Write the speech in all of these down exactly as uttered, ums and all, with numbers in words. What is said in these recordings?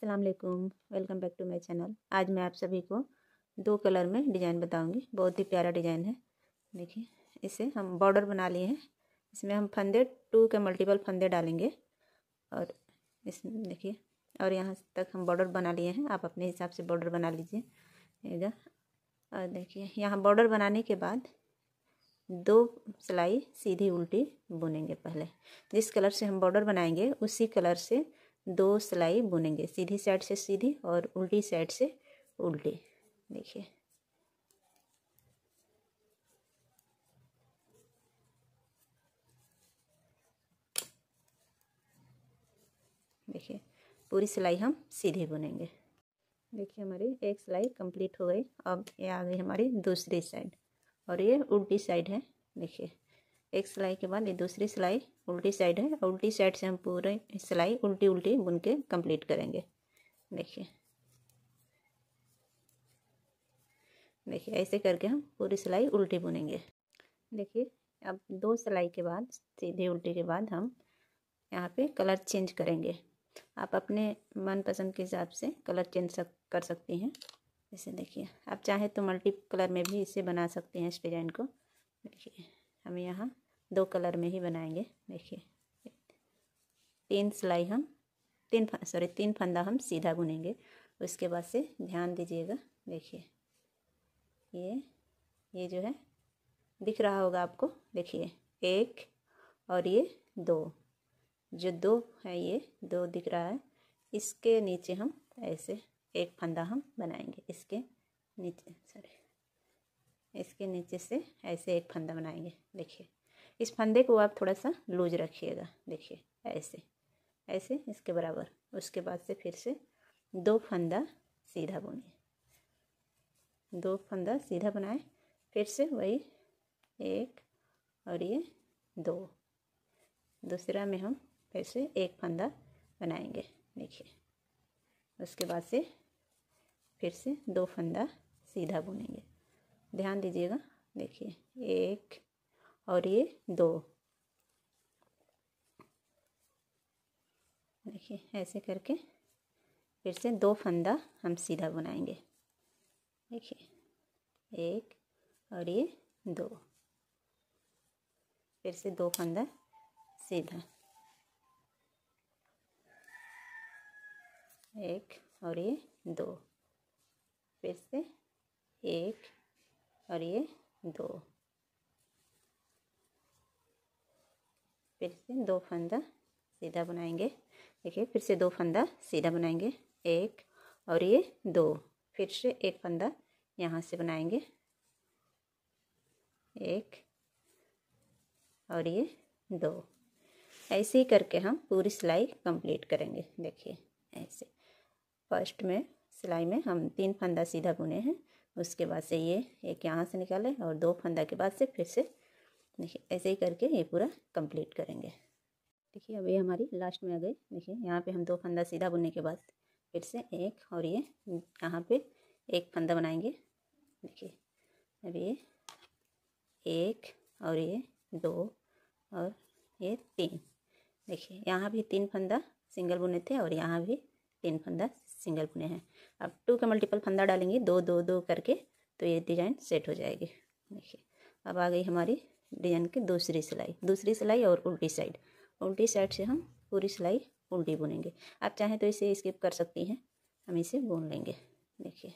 अस्सलाम वालेकुम, welcome back to my channel. आज मैं आप सभी को दो कलर में डिज़ाइन बताऊंगी। बहुत ही प्यारा डिज़ाइन है। देखिए, इसे हम बॉर्डर बना लिए हैं। इसमें हम फंदे टू के मल्टीपल फंदे डालेंगे और इसमें देखिए, और यहाँ तक हम बॉर्डर बना लिए हैं। आप अपने हिसाब से बॉर्डर बना लीजिए। और देखिए, यहाँ बॉर्डर बनाने के बाद दो सिलाई सीधी उल्टी बुनेंगे। पहले जिस कलर से हम बॉर्डर बनाएंगे उसी कलर से दो सिलाई बुनेंगे, सीधी साइड से सीधी और उल्टी साइड से उल्टी। देखिए, देखिए पूरी सिलाई हम सीधी बुनेंगे। देखिए, हमारी एक सिलाई कंप्लीट हो गई। अब ये आ गई हमारी दूसरी साइड और ये उल्टी साइड है। देखिए, एक सिलाई के बाद ये दूसरी सिलाई उल्टी साइड है और उल्टी साइड से हम पूरे सिलाई उल्टी उल्टी बुन के कंप्लीट करेंगे। देखिए देखिए ऐसे करके हम पूरी सिलाई उल्टी बुनेंगे। देखिए, अब दो सिलाई के बाद सीधी उल्टी के बाद हम यहाँ पे कलर चेंज करेंगे। आप अपने मनपसंद के हिसाब से कलर चेंज सक, कर सकती हैं। जैसे देखिए, आप चाहे तो मल्टी कलर में भी इसे बना सकते हैं इस डिज़ाइन को। देखिए, हम यहाँ दो कलर में ही बनाएंगे। देखिए, तीन सिलाई हम तीन सॉरी तीन फंदा हम सीधा बुनेंगे। उसके बाद से ध्यान दीजिएगा। देखिए, ये ये जो है दिख रहा होगा आपको। देखिए, एक और ये दो, जो दो है ये दो दिख रहा है। इसके नीचे हम ऐसे एक फंदा हम बनाएंगे। इसके नीचे सॉरी इसके नीचे से ऐसे एक फंदा बनाएंगे। देखिए, इस फंदे को आप थोड़ा सा लूज रखिएगा। देखिए, ऐसे ऐसे इसके बराबर। उसके बाद से फिर से दो फंदा सीधा बुनिए। दो फंदा सीधा बनाए, फिर से वही एक और ये दो। दूसरा में हम फिर से एक फंदा बनाएंगे। देखिए, उसके बाद से फिर से दो फंदा सीधा बुनेंगे। ध्यान दीजिएगा। देखिए, एक और ये दो। देखिए, ऐसे करके फिर से दो फंदा हम सीधा बनाएंगे। देखिए, एक और ये दो, फिर से दो फंदा सीधा, एक और ये दो, फिर से एक और ये दो, फिर से दो फंदा सीधा बनाएंगे। देखिए, फिर से दो फंदा सीधा बनाएंगे। एक और ये दो, फिर से एक फंदा यहाँ से बनाएंगे। एक और ये दो। ऐसे ही करके हम पूरी सिलाई कंप्लीट करेंगे। देखिए, ऐसे फर्स्ट में सिलाई में हम तीन फंदा सीधा बुने हैं। उसके बाद से ये एक यहाँ से निकाले और दो फंदा के बाद से फिर से देखिए ऐसे ही करके ये पूरा कंप्लीट करेंगे। देखिए, अब ये हमारी लास्ट में आ गई। देखिए, यहाँ पे हम दो फंदा सीधा बुनने के बाद फिर से एक और ये यहाँ पे एक फंदा बनाएंगे। देखिए, अब ये एक और ये दो और ये तीन। देखिए, यहाँ भी तीन फंदा सिंगल बुने थे और यहाँ भी तीन फंदा सिंगल बुने हैं। अब टू का मल्टीपल फंदा डालेंगे दो दो दो करके, तो ये डिज़ाइन सेट हो जाएगी। देखिए, अब आ गई हमारी डिज़ाइन की दूसरी सिलाई। दूसरी सिलाई और उल्टी साइड उल्टी साइड से हम पूरी सिलाई उल्टी बुनेंगे। आप चाहें तो इसे स्किप कर सकती हैं, हम इसे बुन लेंगे। देखिए,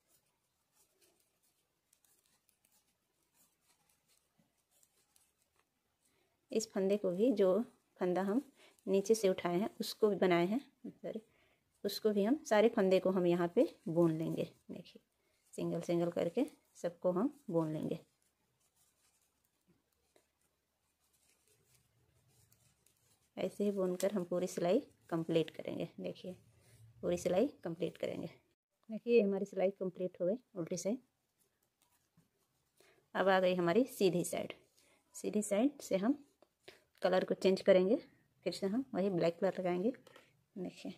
इस फंदे को भी, जो फंदा हम नीचे से उठाए हैं उसको भी बनाए हैं सॉरी उसको भी हम सारे फंदे को हम यहाँ पे बुन लेंगे। देखिए, सिंगल सिंगल करके सबको हम बुन लेंगे। ऐसे ही बुनकर हम पूरी सिलाई कंप्लीट करेंगे। देखिए, पूरी सिलाई कंप्लीट करेंगे। देखिए, हमारी सिलाई कंप्लीट हो गई उल्टी साइड। अब आ गई हमारी सीधी साइड। सीधी साइड से हम कलर को चेंज करेंगे। फिर से हम वही ब्लैक कलर लगाएंगे। देखिए,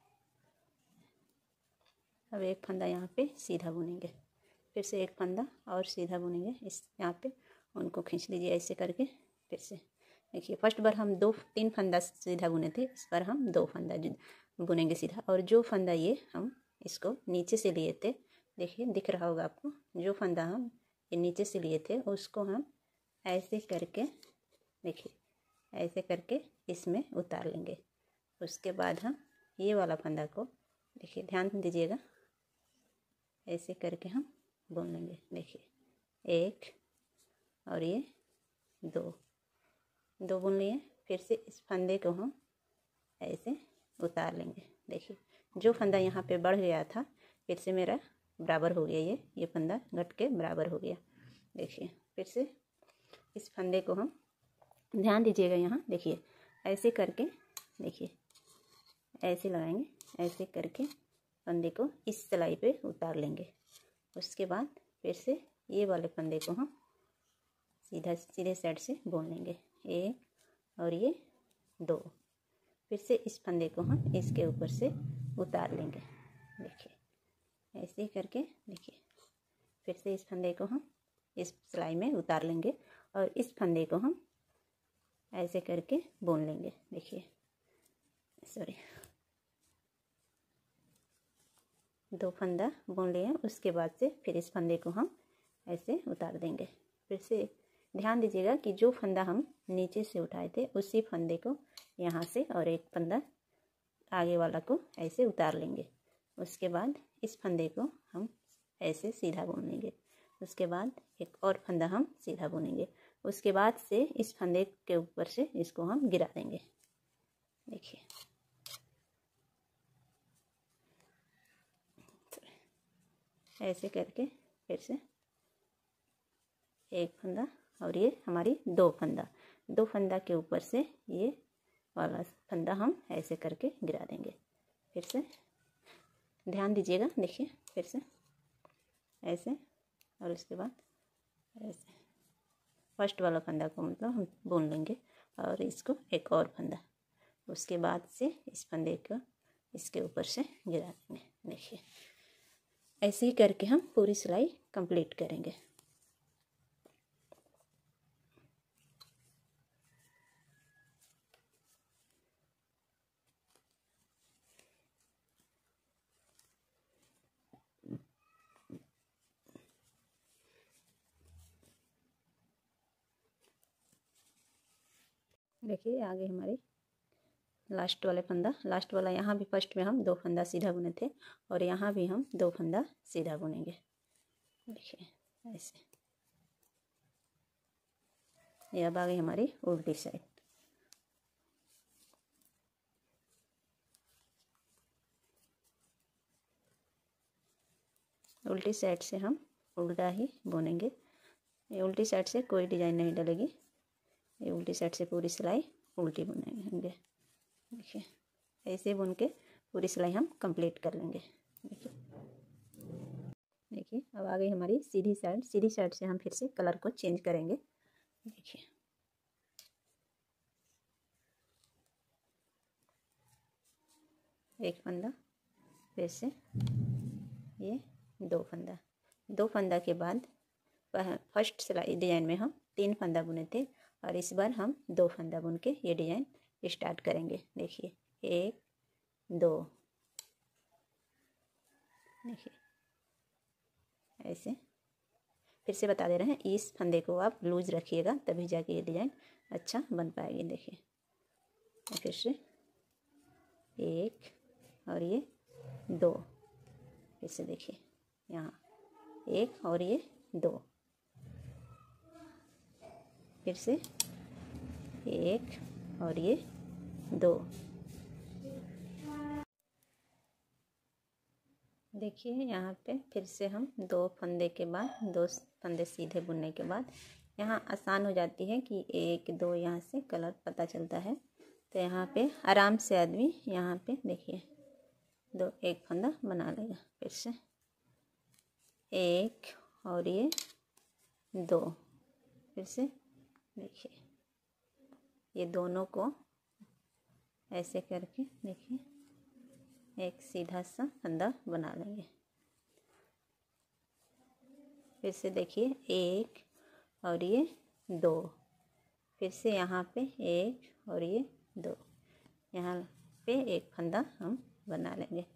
अब एक फंदा यहाँ पे सीधा बुनेंगे, फिर से एक फंदा और सीधा बुनेंगे। इस यहाँ पे उनको खींच लीजिए ऐसे करके। फिर से देखिए फर्स्ट बार हम दो तीन फंदा सीधा बुने थे, इस बार हम दो फंदा बुनेंगे सीधा। और जो फंदा ये हम इसको नीचे से लिए थे, देखिए दिख रहा होगा आपको, जो फंदा हम ये नीचे से लिए थे उसको हम ऐसे करके, देखिए ऐसे करके इसमें उतार लेंगे। उसके बाद हम ये वाला फंदा को, देखिए ध्यान दीजिएगा, ऐसे करके हम बुन लेंगे। देखिए एक और ये दो दो बुन लिए। फिर से इस फंदे को हम ऐसे उतार लेंगे। देखिए जो फंदा यहाँ पे बढ़ गया था, फिर से मेरा बराबर हो गया, ये ये फंदा घट के बराबर हो गया। देखिए फिर से इस फंदे को हम, ध्यान दीजिएगा यहाँ, देखिए ऐसे करके, देखिए ऐसे लगाएंगे, ऐसे करके फंदे को इस सिलाई पे उतार लेंगे। उसके बाद फिर से ये वाले फंदे को हम सीधा सीधे साइड से बुन लेंगे, एक और ये दो। फिर से इस फंदे को हम इसके ऊपर से उतार लेंगे। देखिए ऐसे ही करके, देखिए फिर से इस फंदे को हम इस सिलाई में उतार लेंगे और इस फंदे को हम ऐसे करके बुन लेंगे। देखिए सॉरी दो फंदा बुन लिए, उसके बाद से फिर इस फंदे को हम ऐसे उतार देंगे। फिर से ध्यान दीजिएगा कि जो फंदा हम नीचे से उठाए थे उसी फंदे को यहाँ से और एक फंदा आगे वाला को ऐसे उतार लेंगे। उसके बाद इस फंदे को हम ऐसे सीधा बुन लेंगे। उसके बाद एक और फंदा हम सीधा बुनेंगे। उसके बाद से इस फंदे के ऊपर से इसको हम गिरा देंगे। देखिए ऐसे करके फिर से एक फंदा और ये हमारी दो फंदा, दो फंदा के ऊपर से ये वाला फंदा हम ऐसे करके गिरा देंगे। फिर से ध्यान दीजिएगा, देखिए फिर से ऐसे और उसके बाद ऐसे फर्स्ट वाला फंदा को मतलब हम बुन लेंगे और इसको एक और फंदा, उसके बाद से इस फंदे को इसके ऊपर से गिरा देंगे। देखिए ऐसे ही करके हम पूरी सिलाई कंप्लीट करेंगे। देखिए आगे हमारे लास्ट वाले फंदा, लास्ट वाला यहाँ भी फर्स्ट में हम दो फंदा सीधा बुने थे और यहाँ भी हम दो फंदा सीधा बुनेंगे। देखिए ऐसे, ये अब आ गई हमारी उल्टी साइड। उल्टी साइड से हम उल्टा ही बुनेंगे। ये उल्टी साइड से कोई डिजाइन नहीं डलेगी, ये उल्टी साइड से पूरी सिलाई उल्टी बुनेंगे। देखिए ऐसे बुन के पूरी सिलाई हम कंप्लीट कर लेंगे। देखिए देखिए अब आ गई हमारी सीधी साइड। सीधी साइड से हम फिर से कलर को चेंज करेंगे। देखिए एक फंदा, फिर से ये दो फंदा, दो फंदा के बाद फर्स्ट सिलाई डिजाइन में हम तीन फंदा बुने थे और इस बार हम दो फंदा बुन के ये डिजाइन स्टार्ट करेंगे। देखिए एक दो, देखिए ऐसे। फिर से बता दे रहे हैं, इस फंदे को आप लूज रखिएगा तभी जाके ये डिजाइन अच्छा बन पाएगी। देखिए फिर से एक और ये दो, फिर से देखिए यहाँ एक और ये दो, फिर से एक और ये दो। देखिए यहाँ पे फिर से हम दो फंदे के बाद दो फंदे सीधे बुनने के बाद यहाँ आसान हो जाती है कि एक दो यहाँ से कलर पता चलता है। तो यहाँ पे आराम से आदमी यहाँ पे देखिए दो एक फंदा बना लेगा। फिर से एक और ये दो, फिर से देखिए ये दोनों को ऐसे करके देखिए एक सीधा सा फंदा बना लेंगे। फिर से देखिए एक और ये दो, फिर से यहाँ पे एक और ये दो, यहाँ पे एक फंदा हम बना लेंगे,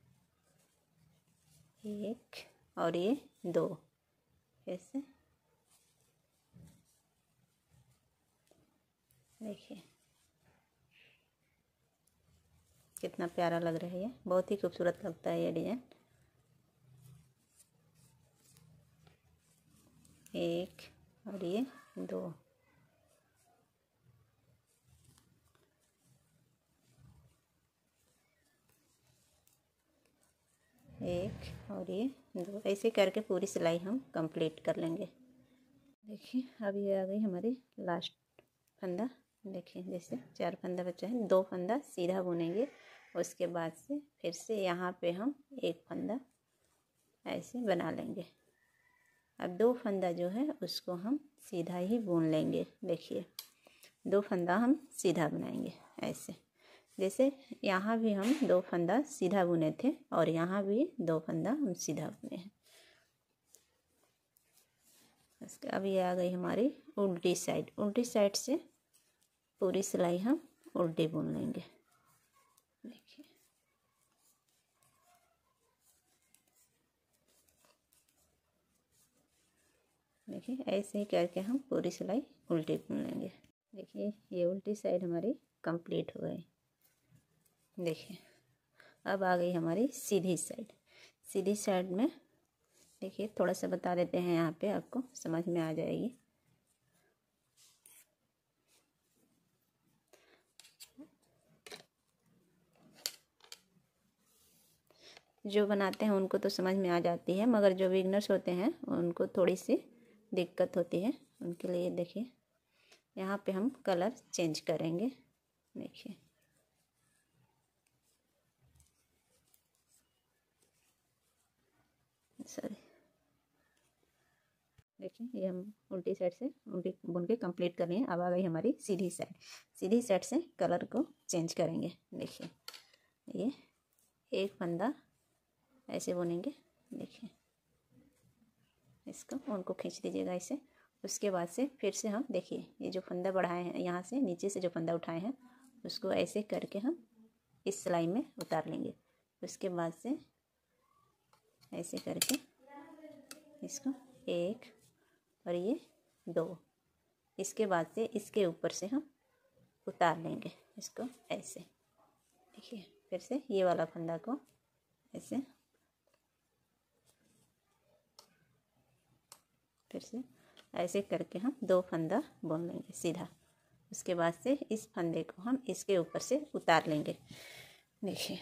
एक और ये दो, फिर से देखिए कितना प्यारा लग रहा है, ये बहुत ही खूबसूरत लगता है ये डिजाइन। एक और ये दो, एक और ये दो, ऐसे करके पूरी सिलाई हम कंप्लीट कर लेंगे। देखिए अब ये आ गई हमारी लास्ट फंदा। देखिए जैसे चार फंदा बचा है, दो फंदा सीधा बुनेंगे, उसके बाद से फिर से यहाँ पे हम एक फंदा ऐसे बना लेंगे। अब दो फंदा जो है उसको हम सीधा ही बुन लेंगे। देखिए दो फंदा हम सीधा बनाएंगे ऐसे, जैसे यहाँ भी हम दो फंदा सीधा बुने थे और यहाँ भी दो फंदा हम सीधा बुने हैं। इसके अब ये आ गई हमारी उल्टी साइड। उल्टी साइड से पूरी सिलाई हम उल्टी बुन लेंगे। देखिए देखिए ऐसे ही करके हम पूरी सिलाई उल्टी बुन लेंगे। देखिए ये उल्टी साइड हमारी कंप्लीट हो गई। देखिए अब आ गई हमारी सीधी साइड। सीधी साइड में देखिए थोड़ा सा बता देते हैं, यहाँ पे आपको समझ में आ जाएगी। जो बनाते हैं उनको तो समझ में आ जाती है, मगर जो बिगनर्स होते हैं उनको थोड़ी सी दिक्कत होती है। उनके लिए देखिए यहाँ पे हम कलर चेंज करेंगे। देखिए सॉरी देखिए ये हम उल्टी साइड से उल्टी बुन के कंप्लीट कर लिए। अब आ गई हमारी सीधी साइड। सीधी साइड से कलर को चेंज करेंगे। देखिए ये एक फंदा ऐसे बुनेंगे। देखिए इसको उनको खींच दीजिएगा ऐसे। उसके बाद से फिर से हम देखिए ये जो फंदा बढ़ाए हैं, यहाँ से नीचे से जो फंदा उठाए हैं उसको ऐसे करके हम इस सिलाई में उतार लेंगे। उसके बाद से ऐसे करके इसको एक और ये दो, इसके बाद से इसके ऊपर से हम उतार लेंगे इसको ऐसे। देखिए फिर से ये वाला फंदा को ऐसे, फिर से ऐसे करके हम दो फंदा बुन लेंगे सीधा। उसके बाद से इस फंदे को हम इसके ऊपर से उतार लेंगे। देखिए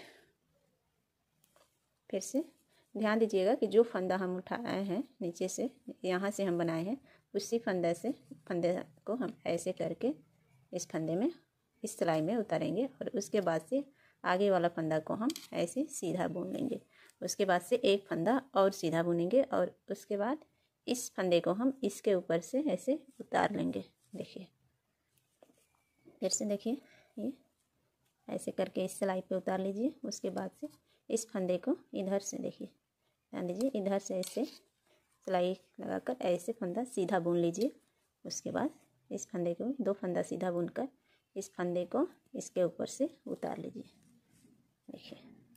फिर से ध्यान दीजिएगा कि जो फंदा हम उठाए हैं नीचे से, यहाँ से हम बनाए हैं, उसी फंदे से फंदे को हम ऐसे करके इस फंदे में इस सिलाई में उतारेंगे और उसके बाद से आगे वाला फंदा को हम ऐसे सीधा बुन लेंगे। उसके बाद से एक फंदा और सीधा बुनेंगे और उसके बाद इस फंदे को हम इसके ऊपर से ऐसे उतार लेंगे। देखिए फिर से देखिए ये ऐसे करके इस सिलाई पे उतार लीजिए। उसके बाद से इस फंदे को इधर से देखिए, ध्यान दीजिए, इधर से ऐसे सिलाई लगाकर ऐसे फंदा सीधा बुन लीजिए। उसके बाद इस फंदे को दो फंदा सीधा बुनकर इस फंदे को इसके ऊपर से उतार लीजिए। देखिए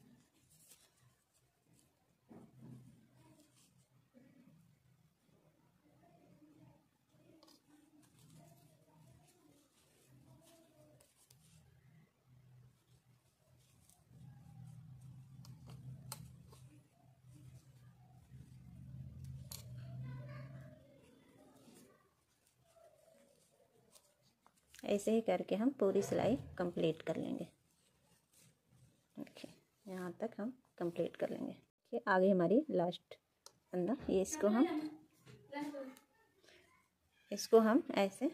ऐसे ही करके हम पूरी सिलाई कंप्लीट कर लेंगे। देखिए यहाँ तक हम कंप्लीट कर लेंगे। देखिए आगे हमारी लास्ट फंदा, ये इसको हम इसको हम ऐसे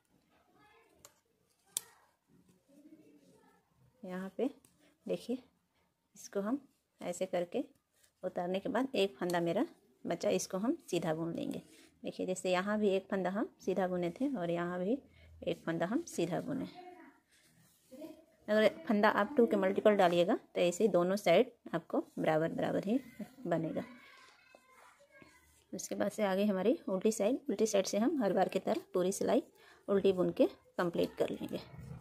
यहाँ पे देखिए, इसको हम ऐसे करके उतारने के बाद एक फंदा मेरा बचा, इसको हम सीधा बुन लेंगे। देखिए जैसे यहाँ भी एक फंदा हम सीधा बुने थे और यहाँ भी एक फंदा हम सीधा बुने। अगर फंदा आप टू के मल्टीपल डालिएगा तो ऐसे दोनों साइड आपको बराबर बराबर ही बनेगा। उसके बाद से आगे हमारी उल्टी साइड। उल्टी साइड से हम हर बार की तरह पूरी सिलाई उल्टी बुन के कंप्लीट कर लेंगे।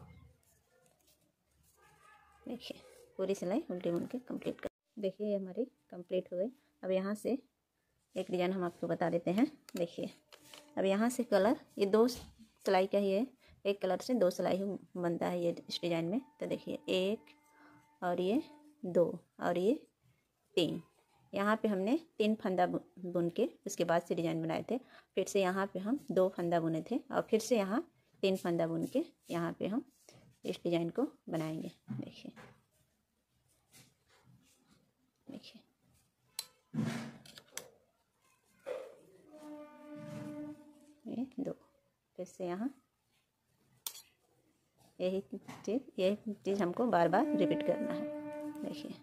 देखिए पूरी सिलाई उल्टी बुन के कंप्लीट कर, देखिए ये हमारी कंप्लीट हो गई। अब यहाँ से एक डिज़ाइन हम आपको बता देते हैं। देखिए अब यहाँ से कलर, ये दो सिलाई का ही है, एक कलर से दो सिलाई बनता है ये इस डिज़ाइन में। तो देखिए एक और ये दो और ये तीन, यहाँ पे हमने तीन फंदा बुन के उसके बाद से डिज़ाइन बनाए थे। फिर से यहाँ पे हम दो फंदा बुने थे और फिर से यहाँ तीन फंदा बुन के यहाँ पे हम इस डिज़ाइन को बनाएंगे। देखिए देखिए ये दो, फिर से यहाँ यही चीज़ यही चीज़ हमको बार बार रिपीट करना है। देखिए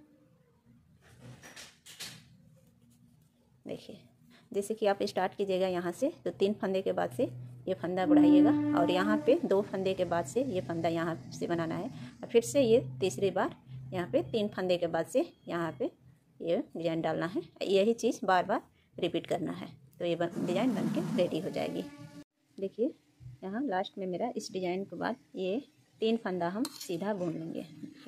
देखिए जैसे कि आप स्टार्ट कीजिएगा यहाँ से, तो तीन फंदे के बाद से ये फंदा बढ़ाइएगा और यहाँ पे दो फंदे के बाद से ये फंदा यहाँ से बनाना है और फिर से ये तीसरी बार यहाँ पे तीन फंदे के बाद से यहाँ पे ये डिज़ाइन डालना है। यही चीज़ बार बार रिपीट करना है, तो ये डिज़ाइन बन के रेडी हो जाएगी। देखिए यहाँ लास्ट में मेरा इस डिज़ाइन के बाद ये तीन फंदा हम सीधा बुन लेंगे।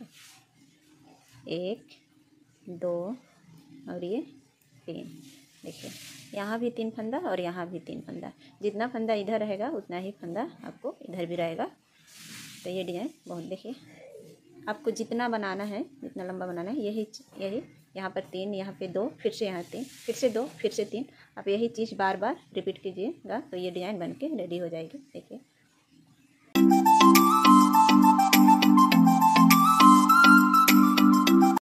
एक दो और ये तीन। देखिए यहाँ भी तीन फंदा और यहाँ भी तीन फंदा, जितना फंदा इधर रहेगा उतना ही फंदा आपको इधर भी रहेगा। तो ये डिज़ाइन बहुत, देखिए आपको जितना बनाना है, जितना लंबा बनाना है, यही यही यहाँ पर तीन, यहाँ पे दो, फिर से यहाँ तीन, फिर से दो, फिर से तीन, आप यही चीज़ बार बार रिपीट कीजिएगा तो ये डिज़ाइन बन के रेडी हो जाएगी। देखिए